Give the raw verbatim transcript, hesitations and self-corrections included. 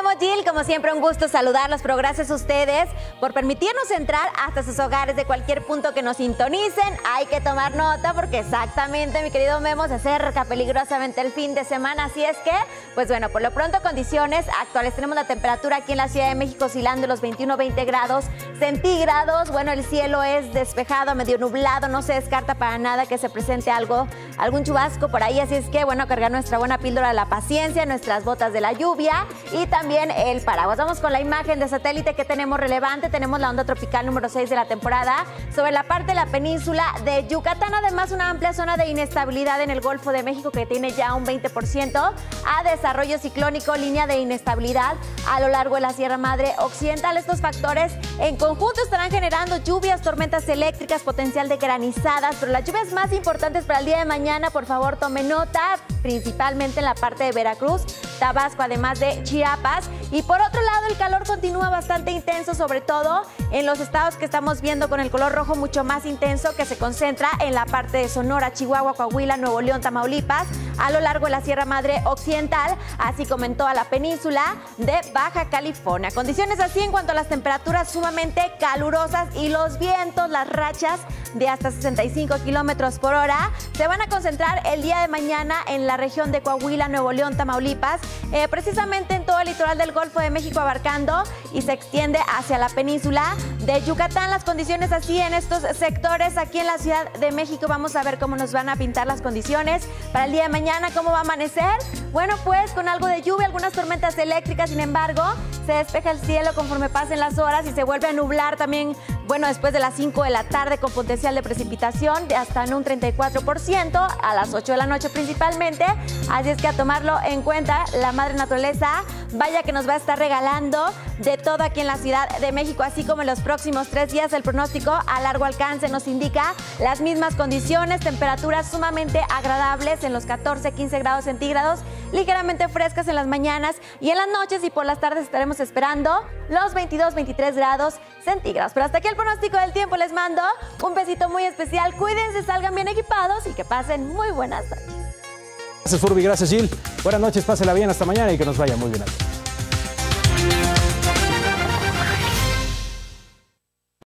Memo, Jill, como siempre un gusto saludarlos, pero gracias a ustedes por permitirnos entrar hasta sus hogares de cualquier punto que nos sintonicen. Hay que tomar nota porque exactamente, mi querido Memo, se acerca peligrosamente el fin de semana, así es que, pues bueno, por lo pronto condiciones actuales. Tenemos la temperatura aquí en la Ciudad de México oscilando los veintiuno a veinte grados centígrados. Bueno, el cielo es despejado, medio nublado, no se descarta para nada que se presente algo, algún chubasco por ahí, así es que, bueno, cargar nuestra buena píldora de la paciencia, nuestras botas de la lluvia y también el paraguas. Vamos con la imagen de satélite que tenemos relevante. Tenemos la onda tropical número seis de la temporada sobre la parte de la península de Yucatán. Además, una amplia zona de inestabilidad en el Golfo de México que tiene ya un veinte por ciento a desarrollo ciclónico, línea de inestabilidad a lo largo de la Sierra Madre Occidental. Estos factores en conjunto estarán generando lluvias, tormentas eléctricas, potencial de granizadas, pero las lluvias más importantes para el día de mañana, por favor, tome nota, principalmente en la parte de Veracruz, Tabasco, además de Chiapas. Y por otro lado, el calor continúa bastante intenso, sobre todo en los estados que estamos viendo con el color rojo mucho más intenso, que se concentra en la parte de Sonora, Chihuahua, Coahuila, Nuevo León, Tamaulipas, a lo largo de la Sierra Madre Occidental, así como en toda la península de Baja California. Condiciones así en cuanto a las temperaturas sumamente calurosas y los vientos, las rachas de hasta sesenta y cinco kilómetros por hora se van a concentrar el día de mañana en la región de Coahuila, Nuevo León, Tamaulipas, eh, precisamente en todo el litoral del Golfo de México abarcando y se extiende hacia la península de Yucatán. Las condiciones así en estos sectores aquí en la Ciudad de México. Vamos a ver cómo nos van a pintar las condiciones para el día de mañana, cómo va a amanecer. Bueno, pues con algo de lluvia, algunas tormentas eléctricas, sin embargo, se despeja el cielo conforme pasen las horas y se vuelve a nublar también, bueno, después de las cinco de la tarde con potencial de precipitación de hasta en un treinta y cuatro por ciento a las ocho de la noche principalmente. Así es que a tomarlo en cuenta, la madre naturaleza, vaya que nos va a estar regalando de todo aquí en la Ciudad de México, así como en los próximos tres días. El pronóstico a largo alcance nos indica las mismas condiciones, temperaturas sumamente agradables en los catorce a quince grados centígrados, ligeramente frescas en las mañanas y en las noches, y por las tardes estaremos esperando los veintidós, veintitrés grados centígrados. Pero hasta aquí el pronóstico del tiempo. Les mando un besito muy especial. Cuídense, salgan bien equipados y que pasen muy buenas noches. Gracias, Furby. Gracias, Jill. Buenas noches, pásela bien hasta mañana y que nos vaya muy bien.